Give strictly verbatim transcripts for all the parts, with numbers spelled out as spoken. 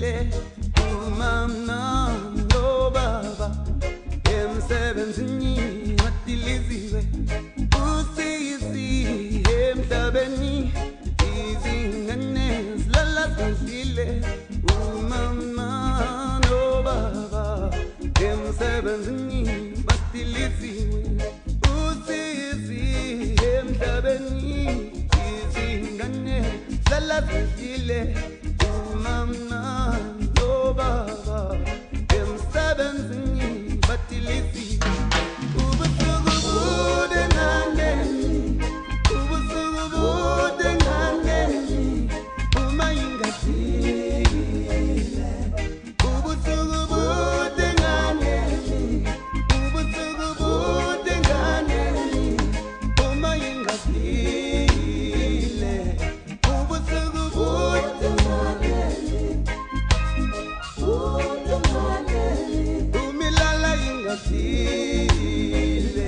batile umama no baba emsebenzini matiliziwe usizi emhlabeni izingane zilala zidlile umama no baba emsebenzini matiliziwe usizi emhlabeni izingane zilala zidlile umama no baba emsebenzini matiliziwe ubusuku bude nganeni ubusuku bude nganeni uma ingathile ubusuku bude nganeni ubusuku bude nganeni uma ingathile ubusuku bude nganeni bude nganeni umilala ingathile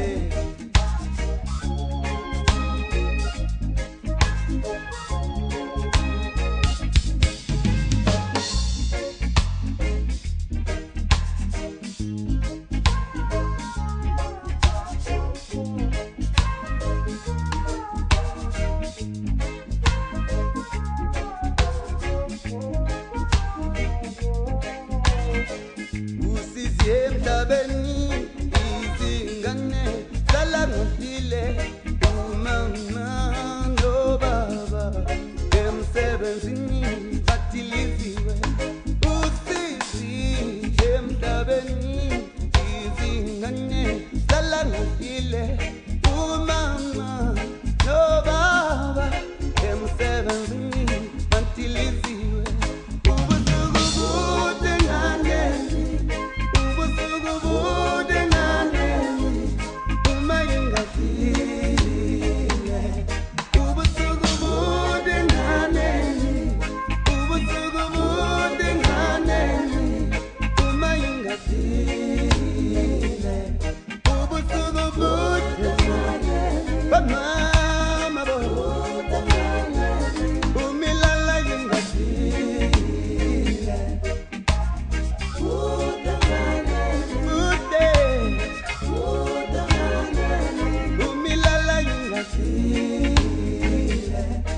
usizi emhlabeni izingane zalangile umama no baba emsebenzini batiliziwe usizi emhlabeni izingane zalangile umama no baba emsebenzini batiliziwe ubusuku bude nganeni ubusuku bude nganeni uma ingathile ubusuku bude nganeni ubusuku bude nganeni uma ingathile ubusuku bude nganeni bamama bo umilala ingathile bude umilala ingathile